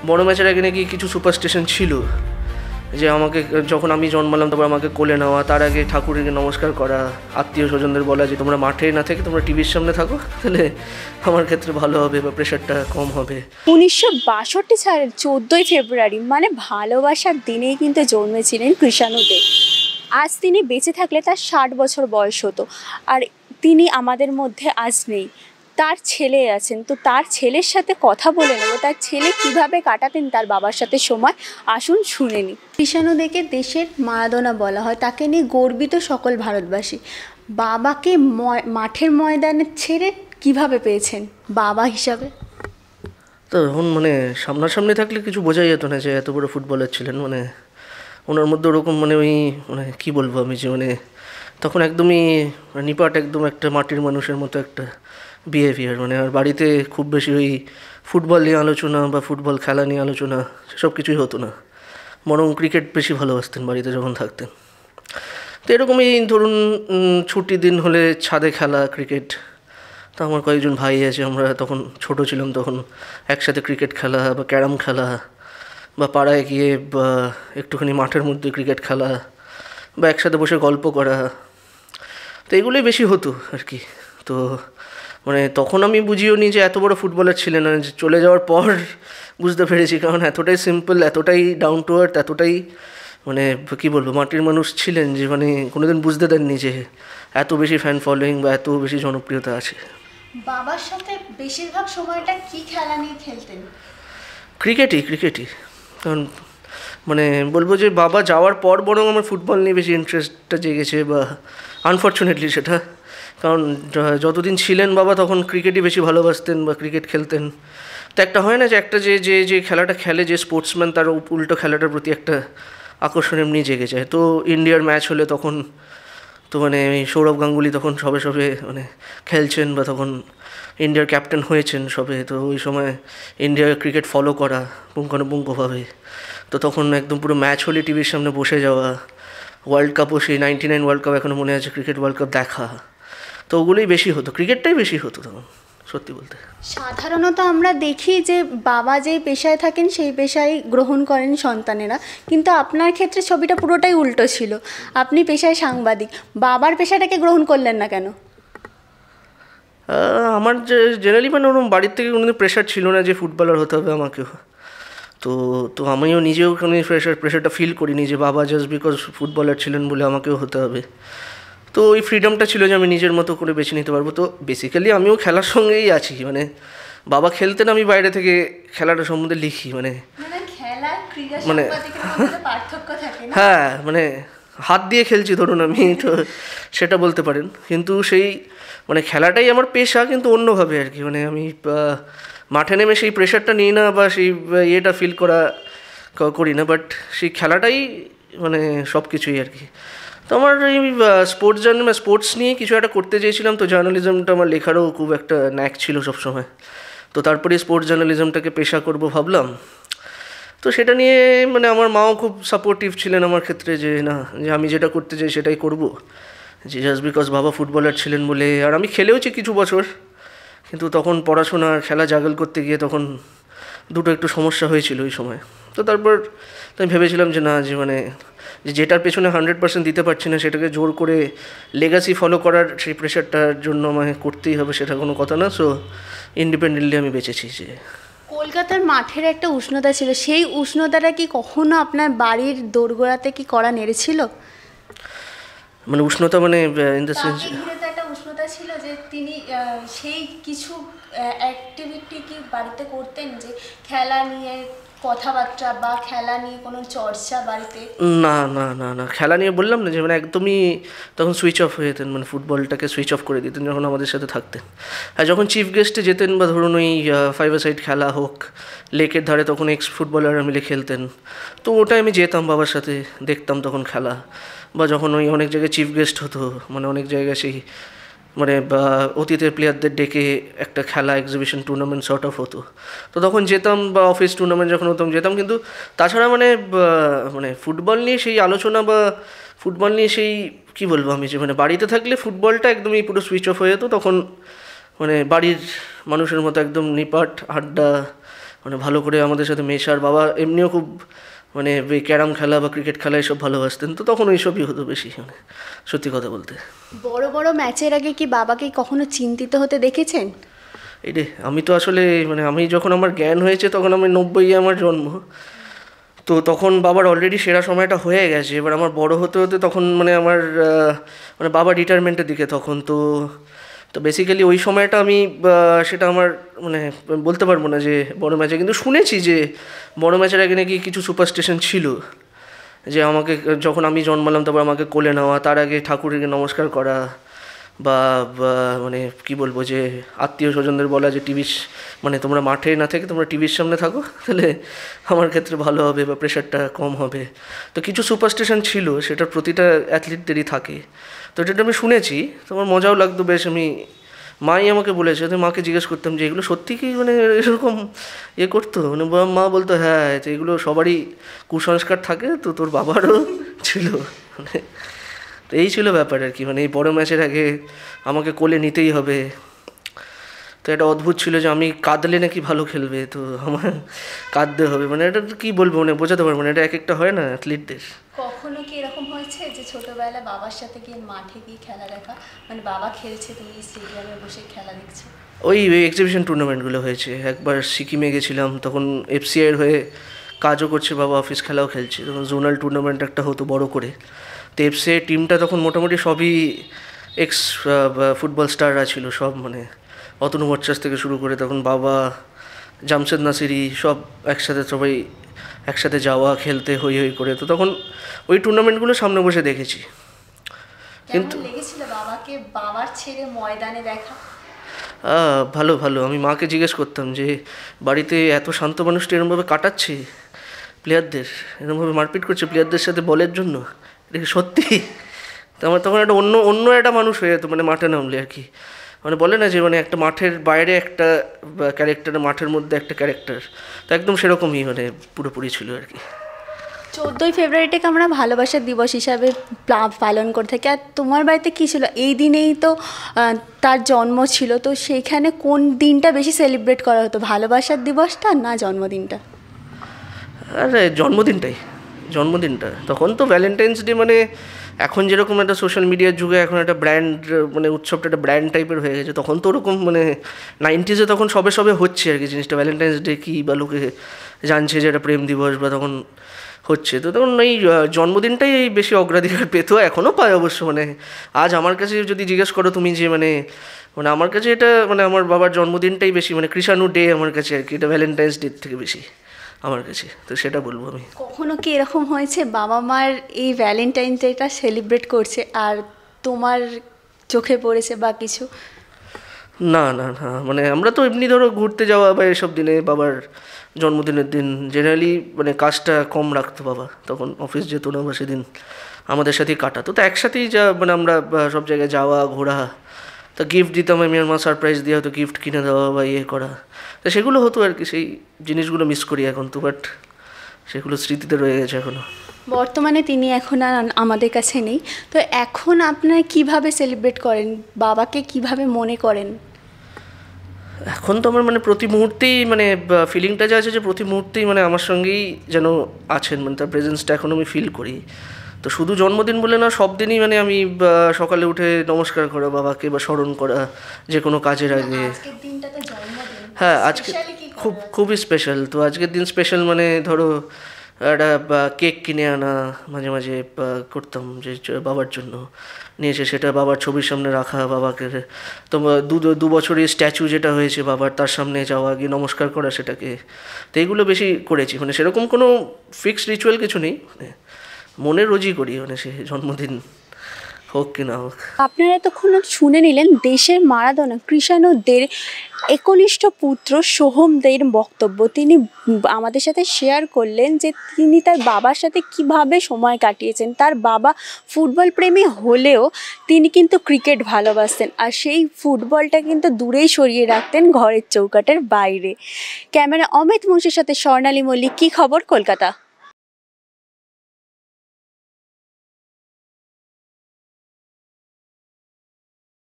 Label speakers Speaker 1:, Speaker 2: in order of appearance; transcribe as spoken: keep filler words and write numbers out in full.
Speaker 1: বড় ম্যাচের আগে নাকি কিছু সুপারস্টিশন ছিল, যে আমাকে যখন আমি জন্মালাম তারপর আমাকে কোলে নেওয়া, তার আগে ঠাকুরকে নমস্কার করা, আত্মীয় স্বজনদের বলা যে তোমরা মাঠে না থেকে তোমরা টিভির সামনে থাকো, তাহলে আমার ক্ষেত্রে ভালো হবে বা প্রেশারটা কম হবে।
Speaker 2: উনিশশো বাষট্টি সালের চোদ্দোই ফেব্রুয়ারি মানে ভালোবাসার দিনেই কিন্তু জন্মেছিলেন কৃষাণু দে। আজ তিনি বেঁচে থাকলে তার ষাট বছর বয়স হতো, আর তিনি আমাদের মধ্যে আজ নেই। তার ছেলে আছেন, তো তার ছেলের সাথে কথা বলে নেব, তার ছেলে কিভাবে কাটাতেন তার বাবার সাথে সময়, আসুন শুনে নিই। কৃষাণু দেকে দেশের মারাদোনা বলা হয়, তাকে নিয়ে গর্বিত সকল ভারতবাসী। বাবাকে মাঠের ময়দানে ছেড়ে কিভাবে পেয়েছেন বাবা হিসাবে?
Speaker 1: তো এখন মানে সামনাসামনি থাকলে কিছু বোঝাই যেত না যে এত বড় ফুটবলার ছিলেন। মানে ওনার মধ্যে ওরকম মানে ওই মানে কী বলবো আমি, যে মানে তখন একদমই নিপাট একদম একটা মাটির মানুষের মতো একটা বিহেভিয়ার। মানে আর বাড়িতে খুব বেশি ওই ফুটবল নিয়ে আলোচনা বা ফুটবল খেলা নিয়ে আলোচনা সেসব কিছুই হতো না, বরং ক্রিকেট বেশি ভালোবাসতেন বাড়িতে যখন থাকতেন। তো এরকমই ধরুন ছুটির দিন হলে ছাদে খেলা ক্রিকেট। তো আমার কয়েকজন ভাই আছে, আমরা তখন ছোট ছিলাম, তখন একসাথে ক্রিকেট খেলা বা ক্যারাম খেলা বা পাড়ায় গিয়ে বা একটুখানি মাঠের মধ্যে ক্রিকেট খেলা বা একসাথে বসে গল্প করা, তো এগুলোই বেশি হতো আর কি। তো মানে তখন আমি বুঝিও নি যে এত বড় ফুটবলার ছিলেন না, যে চলে যাওয়ার পর বুঝতে পেরেছি, কারণ এতটাই সিম্পল, এতটাই ডাউন টু আর্থ, এতটাই মানে কী বলবো মাটির মানুষ ছিলেন যে মানে কোনোদিন বুঝতে দেননি যে এত বেশি ফ্যান ফলোয়িং বা এত বেশি জনপ্রিয়তা আছে।
Speaker 2: বাবার সাথে বেশিরভাগ সময়টা কি খেলা নিয়ে খেলতেন?
Speaker 1: ক্রিকেটই ক্রিকেটই কারণ মানে বলবো যে বাবা যাওয়ার পর বরং আমার ফুটবল নিয়ে বেশি ইন্টারেস্টটা জেগেছে, বা আনফর্চুনেটলি সেটা, কারণ যতদিন ছিলেন বাবা তখন ক্রিকেটই বেশি ভালোবাসতেন বা ক্রিকেট খেলতেন। তো একটা হয় না যে একটা যে যে যে খেলাটা খেলে যে স্পোর্টসম্যান, তার উল্টো খেলাটার প্রতি একটা আকর্ষণ এমনি জেগে যায়। তো ইন্ডিয়ার ম্যাচ হলে তখন তো মানে সৌরভ গাঙ্গুলি তখন সবে সবে মানে খেলছেন বা তখন ইন্ডিয়ার ক্যাপ্টেন হয়েছেন সবে, তো ওই সময় ইন্ডিয়ার ক্রিকেট ফলো করা পুঙ্খানুপুঙ্খভাবে। তো তখন একদম পুরো ম্যাচ হলে টিভির সামনে বসে যাওয়া, ওয়ার্ল্ড কাপও সেই নাইনটি নাইন ওয়ার্ল্ড কাপ এখনও মনে আছে, ক্রিকেট ওয়ার্ল্ড কাপ দেখা, তো ওগুলোই বেশি হতো, ক্রিকেটটাই বেশি হতো তখন সত্যি বলতে।
Speaker 2: সাধারণত আমরা দেখি যে বাবা যেই পেশায় থাকেন সেই পেশায় গ্রহণ করেন সন্তানেরা, কিন্তু আপনার ক্ষেত্রে ছবিটা পুরোটাই উল্টো ছিল। আপনি পেশায় সাংবাদিক, বাবার পেশাটাকে গ্রহণ করলেন না কেন?
Speaker 1: আমার যে জেনারেলি মানে ওরকম বাড়ির থেকে কোনো প্রেশার ছিল না যে ফুটবলার হতে হবে আমাকেও। তো তো আমিও নিজেও কোনো প্রেশার প্রেশারটা ফিল করিনি যে বাবা জাস্ট বিকজ ফুটবলার ছিলেন বলে আমাকেও হতে হবে। তো ওই ফ্রিডমটা ছিল যে আমি নিজের মতো করে বেছে নিতে পারবো। তো বেসিক্যালি আমিও খেলার সঙ্গেই আছি, মানে বাবা খেলতেন, আমি বাইরে থেকে খেলাটা সম্বন্ধে লিখি, মানে মানে হ্যাঁ মানে হাত দিয়ে খেলছি ধরুন আমি, তো সেটা বলতে পারেন। কিন্তু সেই মানে খেলাটাই আমার পেশা, কিন্তু অন্যভাবে আর কি। মানে আমি মাঠে নেমে সেই প্রেশারটা নিই না বা সেই ইয়েটা ফিল করা করি না, বাট সেই খেলাটাই মানে সব কিছুই আর কি। তো আমার এই স্পোর্টস জার্নাল স্পোর্টস নিয়ে কিছু একটা করতে চেয়েছিলাম, তো জার্নালিজমটা আমার লেখারও খুব একটা ন্যাক ছিল সবসময়। তো তারপরে স্পোর্টস জার্নালিজমটাকে পেশা করব ভাবলাম। তো সেটা নিয়ে মানে আমার মাও খুব সাপোর্টিভ ছিলেন আমার ক্ষেত্রে, যে না যে আমি যেটা করতে চাই সেটাই করব, যে জাস্ট বিকজ বাবা ফুটবলার ছিলেন বলে। আর আমি খেলেওছি কিছু বছর, কিন্তু তখন পড়াশোনা আর খেলা জাগল করতে গিয়ে তখন দুটো একটু সমস্যা হয়েছিল ওই সময়। তো তারপর তো আমি ভেবেছিলাম যে না, যে মানে যে যেটার পেছনে হান্ড্রেড পার্সেন্ট দিতে পারছি না সেটাকে জোর করে লেগাসি ফলো করার সেই প্রেশারটার জন্য আমাকে করতেই হবে, সেটা কোনো কথা না। সো ইন্ডিপেন্ডেন্টলি আমি বেঁচেছি। যে
Speaker 2: কলকাতার মাঠের একটা উষ্ণতা ছিল, সেই উষ্ণতাটা কি কখনো আপনার বাড়ির দোরগোড়াতে কি কড়া নেড়েছিল?
Speaker 1: মানে উষ্ণতা মানে ইন দ্য সেন্স
Speaker 2: একটা উষ্ণতা ছিল যে তিনি সেই কিছু অ্যাক্টিভিটি কি বাড়িতে করতেন, যে খেলা নিয়ে কথাবার্তা বা খেলা নিয়ে কোনো চর্চা বাড়িতে?
Speaker 1: না না না না খেলা নিয়ে বললাম না যে মানে একদমই তখন সুইচ অফ হয়ে যেতেন, মানে ফুটবলটাকে সুইচ অফ করে দিতেন যখন আমাদের সাথে থাকতেন। আর যখন চিফ গেস্টে যেতেন বা ধরুন ওই ফাইভ আ সাইড খেলা হোক লেকের ধারে, তখন এক্স ফুটবলাররা মিলে খেলতেন, তো ওটাই আমি যেতাম বাবার সাথে, দেখতাম তখন খেলা। বা যখন ওই অনেক জায়গায় চিফ গেস্ট হতো, মানে অনেক জায়গায় সেই মানে বা অতীতের প্লেয়ারদের ডেকে একটা খেলা এক্সিবিশন টুর্নামেন্ট শর্ট অফ হতো, তো তখন যেতাম, বা অফিস টুর্নামেন্ট যখন হতাম যেতাম। কিন্তু তাছাড়া মানে মানে ফুটবল নিয়ে সেই আলোচনা বা ফুটবল নিয়ে সেই কী বলবো আমি, যে মানে বাড়িতে থাকলে ফুটবলটা একদমই পুরো সুইচ অফ হয়ে যেত। তখন মানে বাড়ির মানুষের মতো একদম নিপাট আড্ডা, মানে ভালো করে আমাদের সাথে মেশার। বাবা এমনিও খুব মানে ওই ক্যারাম খেলা বা ক্রিকেট খেলা এসব ভালোবাসতেন, তো তখন ওইসবই হতো বেশি, মানে সত্যি কথা বলতে।
Speaker 2: বড় বড় ম্যাচের আগে কি বাবাকে কখনো চিন্তিত হতে দেখেছেন?
Speaker 1: এই রে, আমি তো আসলে মানে আমি যখন আমার জ্ঞান হয়েছে তখন আমি নব্বইয়ে আমার জন্ম, তো তখন বাবার অলরেডি সেরা সময়টা হয়ে গেছে। এবার আমার বড় হতে হতে তখন মানে আমার আহ, মানে বাবা রিটায়ারমেন্টের দিকে তখন, তো তো বেসিক্যালি ওই সময়টা আমি আহ, সেটা আমার মানে বলতে পারবো না যে বড় ম্যাচে, কিন্তু শুনেছি যে বড় ম্যাচের আগে নাকি কিছু সুপারস্টিশন ছিল, যে আমাকে যখন আমি জন্মালাম তারপর আমাকে কোলে নেওয়া, তার আগে ঠাকুরকে নমস্কার করা, বা বা মানে কি বলবো যে আত্মীয় স্বজনদের বলা যে টিভির মানে তোমরা মাঠে না থেকে তোমরা টিভির সামনে থাকো, তাহলে আমার ক্ষেত্রে ভালো হবে বা প্রেশারটা কম হবে। তো কিছু সুপারস্টিশন ছিল, সেটা প্রতিটা অ্যাথলিটদেরই থাকে। তো এটা আমি শুনেছি, তো আমার মজাও লাগতো বেশ। আমি মাই আমাকে বলেছে, তো মাকে জিজ্ঞেস করতাম যে এগুলো সত্যি কি মানে এরকম ইয়ে করতো, মানে বা- মা বলতো হ্যাঁ, তো এগুলো সবারই কুসংস্কার থাকে, তো তোর বাবারও ছিল। মানে তো এই ছিল ব্যাপার আর কি, মানে এই বড় ম্যাচের আগে আমাকে কোলে নিতেই হবে। তো এটা অদ্ভুত ছিল যে আমি কাঁদলে নাকি ভালো খেলবে, তো আমার কাঁদতে হবে, মানে এটা কি বলবো, মানে বোঝাতে পারবো না, এটা এক একটা হয় না অ্যাথলিটদের।
Speaker 2: কখনো কি এরকম হয়েছে যে ছোটবেলা বাবার সাথে গিয়ে মাঠে গিয়ে খেলা দেখা, মানে বাবা খেলছে তুমি স্টেডিয়ামে বসে খেলা দেখছো?
Speaker 1: ওই এক্সিবিশন টুর্নামেন্টগুলো হয়েছে, একবার সিকিমে গেছিলাম, তখন এফসিআইয়ের হয়ে কাজও করছে বাবা, অফিস খেলাও খেলছে, তখন জোনাল টুর্নামেন্ট একটা হতো বড় করে। তো এফসিআই টিমটা তখন মোটামুটি সবই এক্স ফুটবল স্টাররা ছিল সব, মানে অতনু ভট্টাচার্য থেকে শুরু করে তখন বাবা, জামশেদ নাসিরি, সব একসাথে সবাই একসাথে যাওয়া খেলতে হই হই করে। তো তখন ওই টুর্নামেন্টগুলো সামনে বসে দেখেছি।
Speaker 2: কিন্তু লেগেছিল বাবাকে বাবার ছেড়ে ময়দানে দেখা?
Speaker 1: আহ, ভালো ভালো। আমি মাকে জিজ্ঞেস করতাম যে বাড়িতে এত শান্ত মানুষটি এরমভাবে কাটাচ্ছে প্লেয়ারদের, এরমভাবে মারপিট করছে প্লেয়ারদের সাথে বলের জন্য, এটা কি সত্যি? তো আমার তখন একটা অন্য অন্য একটা মানুষ হয়ে যেত, মানে মাঠে নামলে আর কি। মানে বলে না যে মানে একটা মাঠের বাইরে একটা ক্যারেক্টার, মাঠের মধ্যে একটা ক্যারেক্টার, তো একদম সেরকমই মানে পুরোপুরি ছিল আর কি।
Speaker 2: চোদ্দোই ফেব্রুয়ারিটাকে আমরা ভালোবাসার দিবস হিসাবে প্লা- পালন করে থাকি। আর তোমার বাড়িতে কী ছিল এই দিনেই তো আহ, তার জন্ম ছিল, তো সেইখানে কোন দিনটা বেশি সেলিব্রেট করা হতো, ভালোবাসার দিবসটা না জন্মদিনটা?
Speaker 1: আরে জন্মদিনটাই, জন্মদিনটা। তখন তো ভ্যালেন্টাইন্স ডে মানে এখন যেরকম একটা সোশ্যাল মিডিয়ার যুগে এখন একটা ব্র্যান্ড, মানে উৎসবটা একটা ব্র্যান্ড টাইপের হয়ে গেছে, তখন তো ওরকম মানে নাইনটিজে তখন সবে সবে হচ্ছে আর কি জিনিসটা, ভ্যালেন্টাইন্স ডে কী বা লোকে জানছে যে এটা প্রেম দিবস বা তখন হচ্ছে। তো তখন এই আহ, জন্মদিনটাই এই বেশি অগ্রাধিকার পেত, এখনও পায় অবশ্য। মানে আজ আমার কাছে যদি জিজ্ঞেস করো তুমি যে মানে মানে আমার কাছে এটা মানে আমার বাবার জন্মদিনটাই বেশি, মানে কৃষাণু ডে আমার কাছে আর কি, এটা ভ্যালেন্টাইন্স ডে থেকে বেশি আমার কাছে, তো সেটা বলবো আমি।
Speaker 2: কখনো কি এরকম হয়েছে বাবা মার এই ভ্যালেন্টাইন ডেটা সেলিব্রেট করছে আর তোমার চোখে পড়েছে বা কিছু?
Speaker 1: না না না, মানে আমরা তো এমনি ধরো ঘুরতে যাওয়া বা এসব দিনে, বাবার জন্মদিনের দিন জেনারেলি মানে কাজটা কম রাখতো বাবা, তখন অফিস যেত না বা সেদিন আমাদের সাথেই কাটাতো, তো একসাথেই যা মানে আমরা বা সব জায়গায় যাওয়া ঘোরা, তা গিফট দিতাম আমি আর মা, সারপ্রাইজ দিয়ে হয়তো গিফট কিনে দেওয়া বা ইয়ে করা, তো সেগুলো হতো আর কি। সেই জিনিসগুলো মিস করি এখন তো, বাট সেগুলো স্মৃতিতে রয়ে গেছে এখনও।
Speaker 2: বর্তমানে তিনি এখন আর আমাদের কাছে নেই, তো এখন আপনারা কিভাবে সেলিব্রেট করেন, বাবাকে কিভাবে মনে করেন?
Speaker 1: এখন তো আমার মানে প্রতি মুহূর্তেই মানে ফিলিংটা যা আছে যে প্রতি মুহূর্তেই মানে আমার সঙ্গেই যেন আছেন, মানে তার প্রেজেন্সটা এখন আমি ফিল করি। তো শুধু জন্মদিন বলে না, সব দিনই মানে আমি বা, সকালে উঠে নমস্কার করা বাবাকে বা স্মরণ করা যে কোনো কাজের আগে।
Speaker 2: আজকের দিনটা তো জন্মদিন,
Speaker 1: হ্যাঁ, আজকে খুব খুবই স্পেশাল। তো আজকের দিন স্পেশাল মানে ধরো একটা কেক কিনে আনা মাঝে মাঝে বা, করতাম যে চ- বাবার জন্য নিয়ে এসে সেটা বাবার ছবির সামনে রাখা, বাবাকে তো দু দু বছরের স্ট্যাচু যেটা হয়েছে বাবার, তার সামনে যাওয়া, গিয়ে নমস্কার করা সেটাকে। তো এইগুলো বেশি করেছি, মানে সেরকম কোনো ফিক্সড রিচুয়াল কিছু নেই, মানে মনে রোজই করি, মানে সে জন্মদিন হোক কি না হোক।
Speaker 2: আপনারা এতক্ষণ শুনে নিলেন দেশের মারাদোনা কৃষাণু দের একনিষ্ঠ পুত্র সোহম দের বক্তব্য। তিনি আমাদের সাথে শেয়ার করলেন যে তিনি তার বাবার সাথে কিভাবে সময় কাটিয়েছেন। তার বাবা ফুটবল প্রেমী হলেও তিনি কিন্তু ক্রিকেট ভালোবাসতেন, আর সেই ফুটবলটা কিন্তু দূরেই সরিয়ে রাখতেন ঘরের চৌকাঠের বাইরে। ক্যামেরা অমিত মুন্সির সাথে স্বর্ণালী মল্লিক, কী খবর, কলকাতা।